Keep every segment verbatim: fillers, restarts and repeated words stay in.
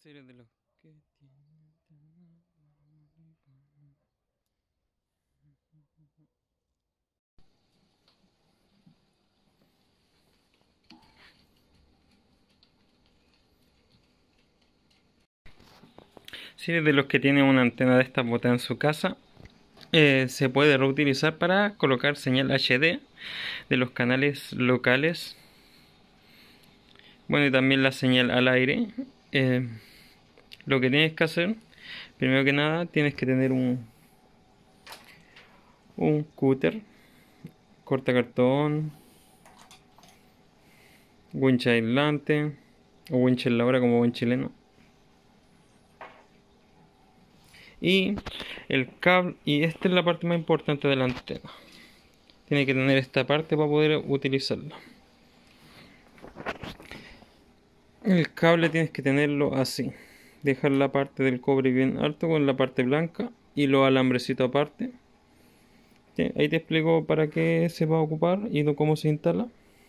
serio de los que tienen Si eres de los que tienen una antena de esta botada en su casa, eh, se puede reutilizar para colocar señal H D de los canales locales. Bueno, y también la señal al aire. Eh, lo que tienes que hacer, primero que nada, tienes que tener un, un cúter, cortacartón, winch aislante o winch en la hora como buen chileno. Y el cable, y esta es la parte más importante de la antena. Tiene que tener esta parte para poder utilizarla. El cable tienes que tenerlo así. Dejar la parte del cobre bien alto con la parte blanca y los alambrecitos aparte. Ahí te explico para qué se va a ocupar y cómo se instala.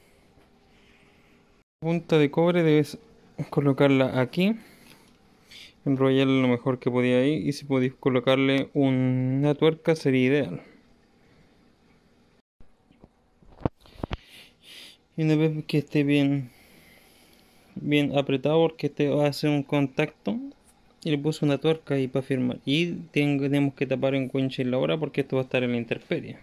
La punta de cobre debes colocarla aquí, enrollarla lo mejor que podía ahí, y si podéis colocarle una tuerca sería ideal. Y una vez que esté bien bien apretado, porque este va a hacer un contacto, y le puse una tuerca ahí para firmar, y tenemos que tapar en winch en la hora porque esto va a estar en la intemperie.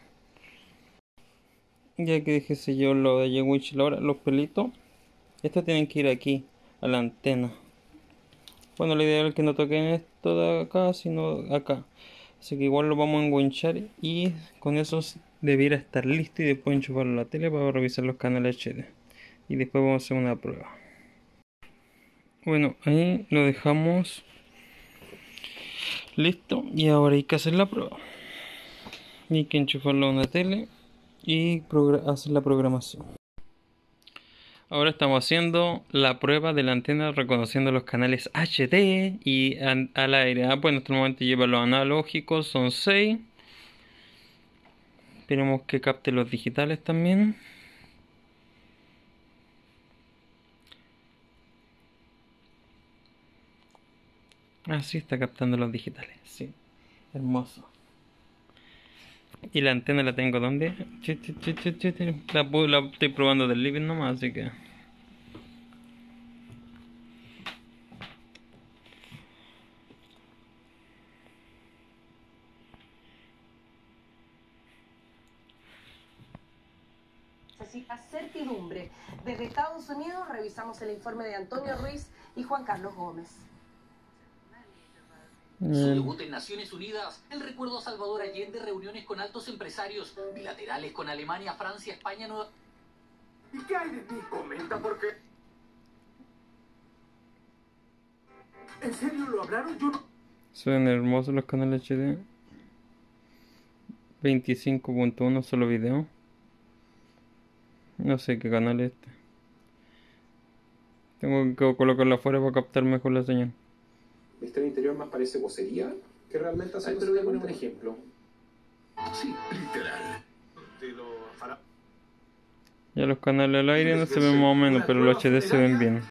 Ya que dejé sellado lo de winch en la hora, los pelitos estos tienen que ir aquí a la antena. Bueno, lo ideal es que no toquen esto de acá, sino acá. Así que igual lo vamos a enganchar y con eso debiera estar listo, y después enchufarlo a la tele para revisar los canales H D. Y después vamos a hacer una prueba. Bueno, ahí lo dejamos listo, y ahora hay que hacer la prueba. Y hay que enchufarlo a una tele y hacer la programación. Ahora estamos haciendo la prueba de la antena reconociendo los canales H D y al aire. Ah, pues en este momento lleva los analógicos, son seis. Esperemos que capte los digitales también. Ah, sí, está captando los digitales, sí. Hermoso. Y la antena la tengo donde. La, la estoy probando del living nomás, así que. Necesita certidumbre. Desde Estados Unidos revisamos el informe de Antonio Ruiz y Juan Carlos Gómez. Su debut en Naciones Unidas, el recuerdo a Salvador Allende, reuniones con altos empresarios, bilaterales con Alemania, Francia, España, Nueva... ¿Y qué hay de ti? Comenta por qué. ¿En serio lo hablaron? Yo no... Suenan hermosos los canales H D. veinticinco punto uno solo video. No sé qué canal es este. Tengo que colocarlo afuera para captar mejor la señal. ¿Viste el interior más parece vocería que realmente hace? Pero voy a poner un ejemplo. Sí, literal. Ya los canales al aire no se ven más o menos, pero los H D se ven bien.